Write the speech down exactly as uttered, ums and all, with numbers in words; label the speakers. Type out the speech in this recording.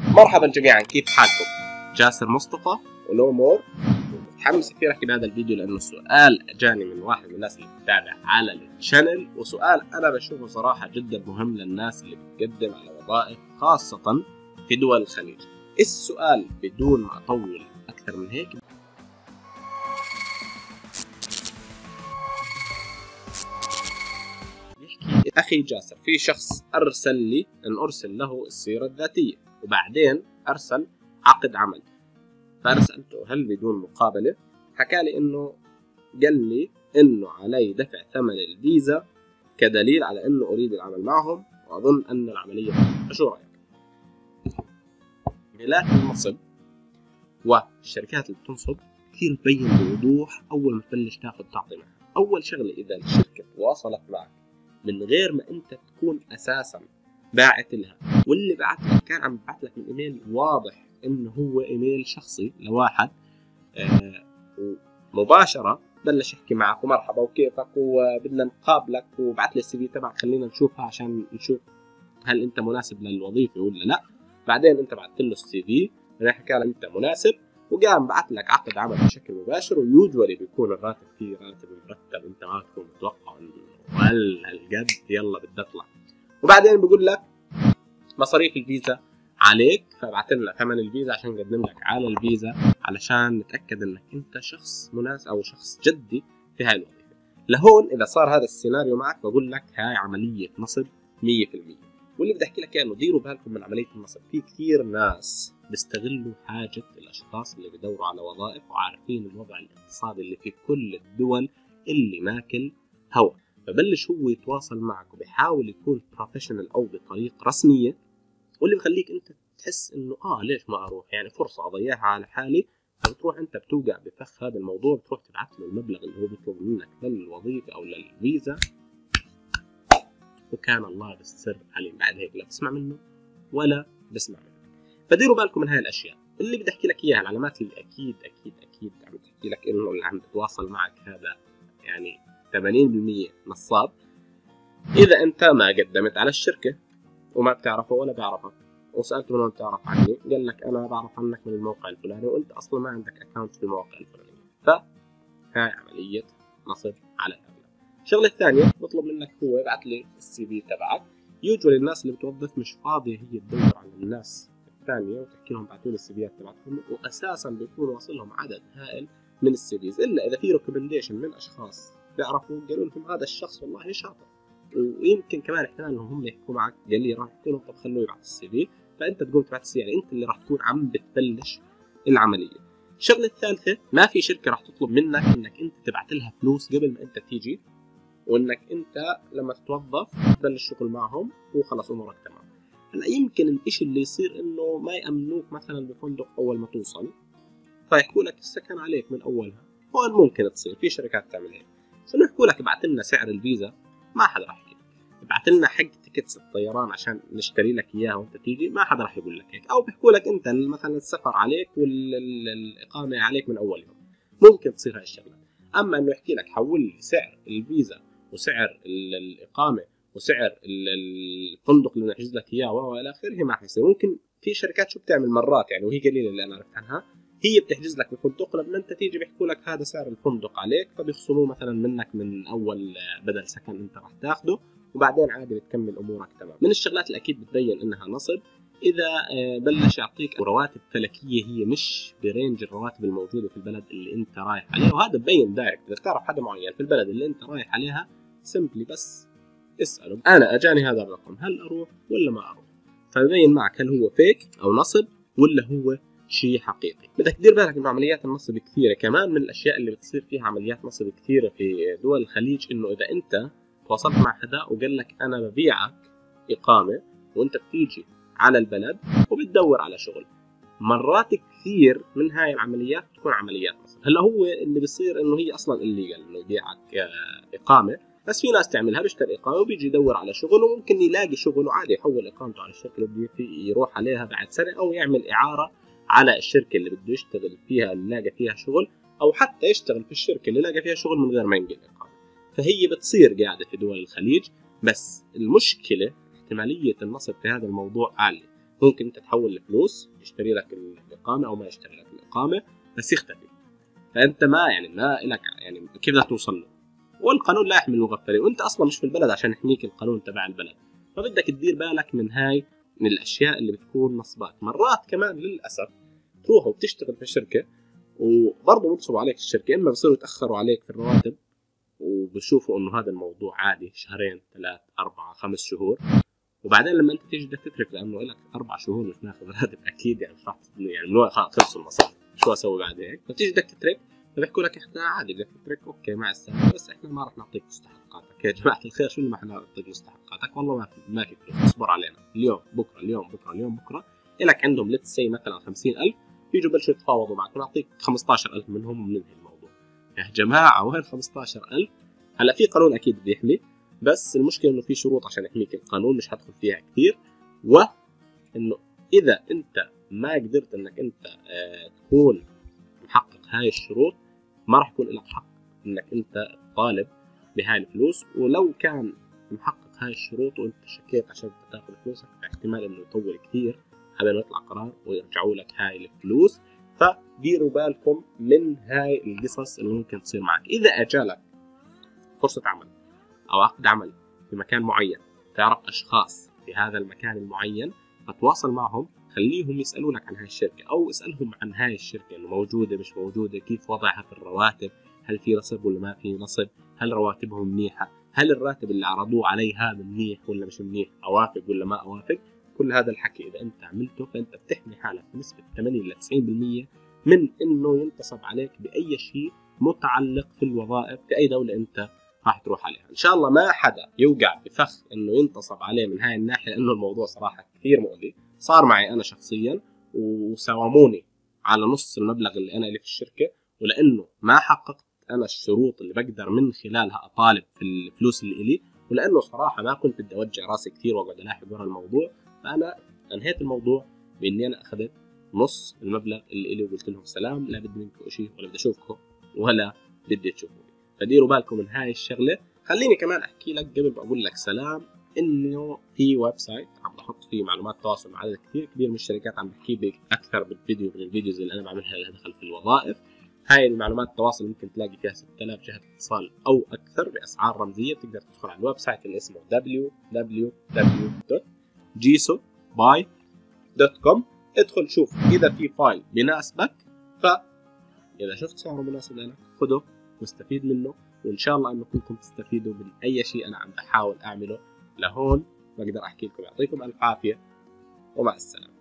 Speaker 1: مرحبا جميعا، كيف حالكم؟ جاسر مصطفى ونو مور. متحمس كثير احكي بهذا الفيديو لانه السؤال جاني من واحد من الناس اللي بتتابع على الشانل، وسؤال انا بشوفه صراحه جدا مهم للناس اللي بتقدم على وظائف خاصه في دول الخليج. السؤال بدون ما اطول اكثر من هيك، يحكي اخي جاسر في شخص ارسل لي ان ارسل له السيره الذاتيه وبعدين ارسل عقد عمل، فانا سالته هل بدون مقابله؟ حكى لي انه قال لي انه علي دفع ثمن الفيزا كدليل على انه اريد العمل معهم، واظن ان العمليه شو رايك؟ ملاك النصب والشركات اللي بتنصب كثير تبين بوضوح اول ما تبلش تاخذ تعطي معها. اول شغله اذا الشركه تواصلت معك من غير ما انت تكون اساسا باعت لها، واللي بعت لك كان عم يبعث لك من ايميل واضح انه هو ايميل شخصي لواحد آه مباشره بلش يحكي معك ومرحبا وكيفك وبدنا نقابلك وبعث لي السي في تبعك خلينا نشوفها عشان نشوف هل انت مناسب للوظيفه ولا لا. بعدين انت بعثت له السي في، حكى لك انت مناسب وقام بعث لك عقد عمل بشكل مباشر، ويوجوالي بيكون الراتب فيه راتب مرتب انت ما تكون متوقع انه ولا الجد يلا بدي اطلع. وبعدين بيقول لك مصاريف الفيزا عليك، فبعت لنا ثمن الفيزا عشان نقدم لك على الفيزا علشان نتاكد انك انت شخص مناسب او شخص جدي في هاي الوظيفه. لهون اذا صار هذا السيناريو معك بقول لك هاي عمليه نصب مية بالمية. واللي بدي احكي لك اياه انه ديروا بالكم من عمليه النصب، في كثير ناس بيستغلوا حاجه الاشخاص اللي بدوروا على وظائف وعارفين الوضع الاقتصادي اللي في كل الدول اللي ماكل هوا، فبلش هو يتواصل معك وبيحاول يكون بروفيشنال او بطريقه رسميه، واللي بخليك انت تحس انه اه ليش ما اروح، يعني فرصه اضيعها على حالي. فبتروح انت بتوقع بفخ هذا الموضوع، بتروح تبعث له المبلغ اللي هو بيطلب منك للوظيفه او للفيزا، وكان الله بالسر عليم. بعد هيك لا بتسمع منه ولا بسمع منك. فديروا بالكم من هاي الاشياء. اللي بدي احكي لك اياها العلامات اللي اكيد اكيد اكيد عم تحكي لك انه اللي عم تتواصل معك هذا يعني ثمانين بالمية نصاب. اذا انت ما قدمت على الشركه وما بتعرفه ولا بيعرفك، وسالته من وين بتعرف عني، قال لك انا بعرف عنك من الموقع الفلاني وانت اصلا ما عندك اكونت في المواقع الفلانيه، فهاي عمليه نصب على الاغلب. الشغله الثانيه بطلب منك هو يبعث لي السي في تبعك. يوجوالي الناس اللي بتوظف مش فاضيه هي تدور على الناس الثانيه وتحكي لهم ابعثوا لي السي فيات تبعتهم، واساسا بيكون واصل لهم عدد هائل من السي فيز، الا اذا في ريكومنديشن من اشخاص بيعرفوا قالوا لهم هذا الشخص والله شاطر، ويمكن كمان احتمال انهم هم يحكوا معك قال لي راح يحكوا لهم طب خلوه يبعث السي في، فانت تقوم تبعث السي في، يعني انت اللي راح تكون عم بتبلش العمليه. الشغله الثالثه ما في شركه راح تطلب منك انك انت تبعث لها فلوس قبل ما انت تيجي، وانك انت لما تتوظف تبلش شغل معهم وخلص امورك تمام. هلا يمكن الاشي اللي يصير انه ما يامنوك مثلا بفندق اول ما توصل، فيحكوا لك السكن عليك من اولها، هون ممكن تصير في شركات تعمل هيك، بس انه يحكوا لك ابعث لنا سعر الفيزا ما حدا راح يحكي لك، ابعث لنا حق تيكتس الطيران عشان نشتري لك اياها وانت تيجي، ما حدا راح يقول لك هيك، او بيحكوا لك انت مثلا السفر عليك والاقامه عليك من اول يوم، ممكن تصير هاي الشغلات. اما انه يحكي لك حول لي سعر الفيزا وسعر الاقامه وسعر الفندق اللي نحجز لك اياه والى اخره ما حيصير. ممكن في شركات شو بتعمل مرات يعني، وهي قليله اللي انا عرفت عنها، هي بتحجز لك بفندق لما انت تيجي بيحكوا لك هذا سعر الفندق عليك، فبيخصموه مثلا منك من اول بدل سكن انت راح تاخده، وبعدين عادي بتكمل امورك تمام. من الشغلات اللي اكيد بتبين انها نصب اذا بلش يعطيك رواتب فلكيه هي مش برينج الرواتب الموجوده في البلد اللي انت رايح عليه، وهذا ببين دايركت. اذا تعرف حدا معين في البلد اللي انت رايح عليها سمبلي بس اساله انا اجاني هذا الرقم هل اروح ولا ما اروح، فبين معك هل هو فيك او نصب ولا هو شيء حقيقي. بدك تدير بالك انه عمليات النصب كثيره. كمان من الاشياء اللي بتصير فيها عمليات نصب كثيره في دول الخليج انه اذا انت تواصلت مع حدا وقال لك انا ببيعك اقامه وانت بتيجي على البلد وبتدور على شغل، مرات كثير من هاي العمليات بتكون عمليات نصب. هلا هو اللي بيصير انه هي اصلا الليجل انه يبيعك اقامه، بس في ناس تعملها بيشتري اقامه وبيجي يدور على شغل وممكن يلاقي شغل وعادي يحول اقامته على الشركه اللي بده يروح عليها بعد سنه، او يعمل اعاره على الشركه اللي بده يشتغل فيها اللي لاقى فيها شغل، او حتى يشتغل في الشركه اللي لاقى فيها شغل من غير ما ينقل اقامه. فهي بتصير قاعده في دول الخليج، بس المشكله احتماليه النصب في هذا الموضوع عاليه. ممكن انت تحول الفلوس، يشتري لك الاقامه او ما يشتري لك الاقامه بس يختفي. فانت ما يعني ما لك يعني كيف بدك توصل له؟ والقانون لا يحمي المغفلين، وانت اصلا مش في البلد عشان يحميك القانون تبع البلد. فبدك تدير بالك من هاي من الاشياء اللي بتكون نصبات. مرات كمان للاسف تروح وبتشتغل في شركه وبرضه بنصبوا عليك الشركه، اما بصيروا يتاخروا عليك في الرواتب وبشوفوا انه هذا الموضوع عادي، شهرين ثلاث اربعه خمس شهور، وبعدين لما انت تيجي بدك تترك لانه لك اربع شهور مش ناخذ راتب اكيد يعني مش راح يعني من خلص خلصوا المصاري شو اسوي بعد هيك، فبتيجي بدك تترك فبيحكوا لك احنا عادي بدك تترك اوكي مع السلامه بس احنا ما راح نعطيك مستحقاتك. يا جماعه الخير شو اللي ما احنا نعطيك مستحقاتك؟ والله ما في ما في فلوس، اصبر علينا اليوم بكره اليوم بكره اليوم بكره. لك عندهم ليتس سي مثلا خمسين ألف، بيجوا بلشوا يتفاوضوا معك ونعطيك خمسطعش ألف منهم وبننهي الموضوع. يا جماعه وين خمسطعش ألف؟ هلا في قانون اكيد بيحمي، بس المشكله انه في شروط عشان يحميك القانون مش هدخل فيها كثير، وانه اذا انت ما قدرت انك انت اه تكون محقق هاي الشروط ما راح يكون لك حق انك انت تطالب بهاي الفلوس. ولو كان محقق هاي الشروط وانت شكيت عشان تاخذ فلوسك احتمال انه يطول كثير قبل ما يطلع قرار ويرجعوا لك هاي الفلوس. فديروا بالكم من هاي القصص اللي ممكن تصير معك. اذا اجالك فرصة عمل او عقد عمل في مكان معين، تعرف اشخاص في هذا المكان المعين، فتواصل معهم، خليهم يسألونك عن هاي الشركة أو اسألهم عن هاي الشركة إنه موجودة مش موجودة، كيف وضعها في الرواتب، هل في نصب ولا ما في نصب، هل رواتبهم منيحة، هل الراتب اللي عرضوه علي هذا منيح ولا مش منيح، أوافق ولا ما أوافق. كل هذا الحكي إذا أنت عملته فأنت بتحمي حالك بنسبة ثمانين إلى تسعين بالمئة من إنه ينتصب عليك بأي شيء متعلق في الوظائف في أي دولة أنت راح تروح عليها. إن شاء الله ما حدا يوقع بفخ إنه ينتصب عليه من هاي الناحية، لأنه الموضوع صراحة كثير مؤذي. صار معي أنا شخصيا وساوموني على نص المبلغ اللي أنا اللي في الشركة، ولأنه ما حققت أنا الشروط اللي بقدر من خلالها أطالب في الفلوس اللي إلي، ولأنه صراحة ما كنت بدي أوجع راسي كثير وأقعد ألاحق ورا الموضوع، فأنا أنهيت الموضوع بإني أنا أخذت نص المبلغ اللي إلي وقلت لهم سلام، لا بدي منكم شيء ولا بدي أشوفكم ولا بدي تشوفوني. فديروا بالكم من هاي الشغلة. خليني كمان أحكي لك قبل ما أقول لك سلام إنه في ويب سايت عم بحط فيه معلومات تواصل مع عدد كثير كبير من الشركات، عم بحكي بك أكثر بالفيديو من الفيديوز اللي أنا بعملها اللي دخل في الوظائف. هاي المعلومات التواصل ممكن تلاقي فيها ستة آلاف جهة اتصال أو أكثر بأسعار رمزية. بتقدر تدخل على الويب سايت اللي اسمه دبليو دبليو دبليو دوت جيسو باي دوت كوم. ادخل شوف إذا في فايل بيناسبك، فإذا شفت سعره مناسب لك خده واستفيد منه، وإن شاء الله أنكم كنتم تستفيدوا من أي شيء أنا عم بحاول أعمله لهون. بقدر أحكي لكم يعطيكم ألف عافية ومع السلامة.